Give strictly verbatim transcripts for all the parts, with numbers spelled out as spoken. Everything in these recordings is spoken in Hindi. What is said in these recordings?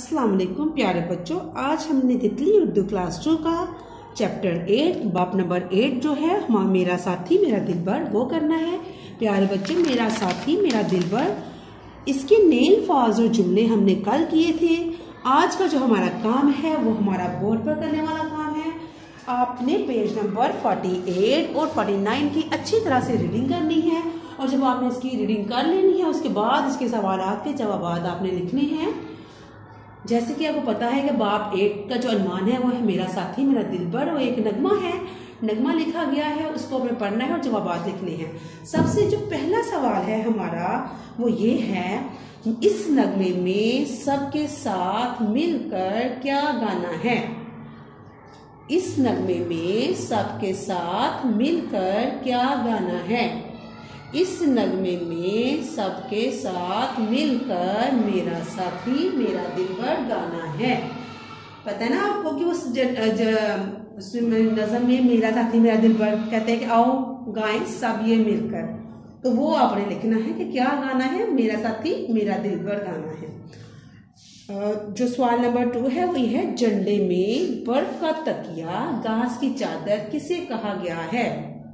अस्सलाम वालेकुम प्यारे बच्चों, आज हमने तितली उर्दू क्लास टू का चैप्टर एट बाप नंबर एट जो है मेरा साथी मेरा दिलबर वो करना है। प्यारे बच्चों, मेरा साथी मेरा दिलबर, इसके नेल फाज और जुमले हमने कल किए थे। आज का जो हमारा काम है वो हमारा बोर्ड पर करने वाला काम है। आपने पेज नंबर अड़तालीस और उनचास की अच्छी तरह से रीडिंग करनी है और जब आपने इसकी रीडिंग कर लेनी है उसके बाद इसके सवालात के जवाब आपने लिखने हैं। जैसे कि आपको पता है कि बाप एट का जो अनुमान है वो है मेरा साथी मेरा दिलबर, और एक नगमा है, नगमा लिखा गया है, उसको हमें पढ़ना है और जवाब लिखने हैं। सबसे जो पहला सवाल है हमारा वो ये है, इस नगमे में सबके साथ मिलकर क्या गाना है। इस नगमे में सबके साथ मिलकर क्या गाना है। इस नगमे में सबके साथ मिलकर मेरा साथी मेरा दिलबर गाना है। पता है ना आपको कि उस नज़म में मेरा साथी मेरा दिलबर कहते हैं कि आओ गाएं सब ये मिलकर, तो वो आपने लिखना है कि क्या गाना है। मेरा साथी मेरा दिलबर गाना है। जो सवाल नंबर टू है वो है, झंडे में बर्फ का तकिया घास की चादर किसे कहा गया है।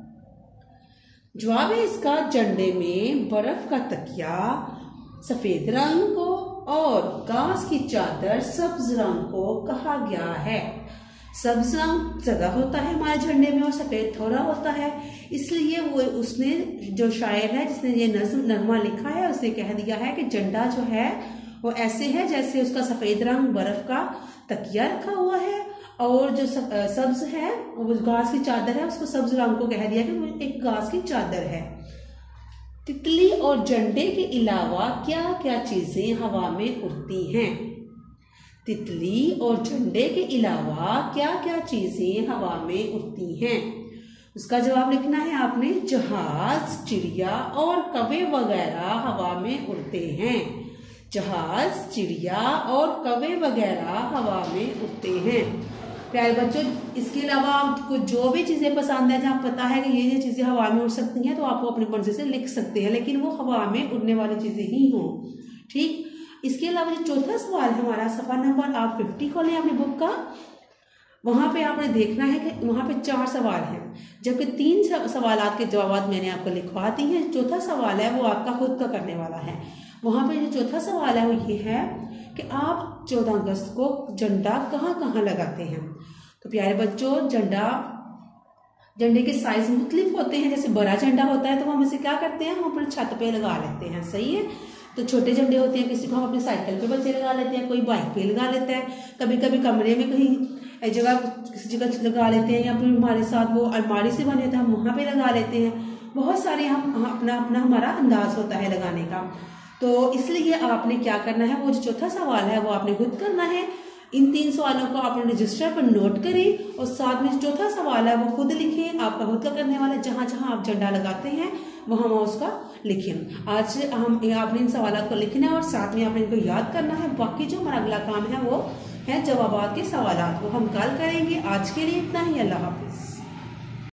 जवाब है इसका, झंडे में बर्फ का तकिया सफेद रंग को और घास की चादर सब्ज रंग को कहा गया है। सब्ज रंग ज्यादा होता है हमारे झंडे में और सफेद थोड़ा होता है, इसलिए वो उसने जो शायर है जिसने ये नज्म नगमा लिखा है उसने कह दिया है कि झंडा जो है वो ऐसे है जैसे उसका सफेद रंग बर्फ का तकिया रखा हुआ है और जो सब्ज है वो घास की चादर है उसको सब्ज रंग को कह दिया कि वो एक घास की चादर है। तितली और झंडे के अलावा क्या क्या चीजें हवा में उड़ती हैं। तितली और झंडे के अलावा क्या क्या चीजें हवा में उड़ती हैं। उसका जवाब लिखना है आपने, जहाज चिड़िया और कौवे वगैरह हवा में उड़ते हैं। जहाज चिड़िया और कौवे वगैरह हवा में उड़ते हैं। प्यारे बच्चों, इसके अलावा आपको जो भी चीजें पसंद है जहाँ पता है कि ये ये चीजें हवा में उड़ सकती हैं तो आप वो अपनी मर्जी से लिख सकते हैं, लेकिन वो हवा में उड़ने वाली चीजें ही हों। ठीक, इसके अलावा जो चौथा सवाल है हमारा, सफा नंबर आप फिफ्टी खोलें अपनी बुक का, वहां पे आपने देखना है कि वहां पे चार सवाल हैं, जबकि तीन सवाल के जवाब मैंने आपको लिखवा दी हैं। चौथा सवाल है वो आपका खुद का करने वाला है। वहां पे जो चौथा सवाल है वो ये है कि आप चौदह अगस्त को झंडा कहाँ कहाँ लगाते हैं। तो प्यारे बच्चों, झंडा झंडे के साइज मुख्तलिफ होते हैं। जैसे बड़ा झंडा होता है तो हम इसे क्या करते हैं, हम अपने छत पे लगा लेते हैं, सही है। तो छोटे झंडे होते हैं, किसी को हम अपने साइकिल पे बच्चे लगा लेते हैं, कोई बाइक पे लगा लेता है, कभी कभी कमरे में कहीं जगह किसी जगह लगा लेते हैं, या फिर हमारे साथ वो अलमारी से बने होते हैं हम वहां पे लगा लेते हैं। बहुत सारे हम अपना अपना हमारा अंदाज होता है लगाने का। तो इसलिए आपने क्या करना है, वो जो चौथा सवाल है वो आपने खुद करना है। इन तीन सवालों को आपने रजिस्टर पर नोट करें और साथ में जो चौथा सवाल है वो खुद लिखें, आपका खुद का करने वाला। जहां जहां आप झंडा लगाते हैं वहां वहां उसका लिखें। आज हम आपने इन सवालों को लिखना है और साथ में आपने इनको याद करना है। बाकी जो हमारा अगला काम है वो है जवाबात के सवालात, वो हम कल करेंगे। आज के लिए इतना ही, अल्लाह हाफिज।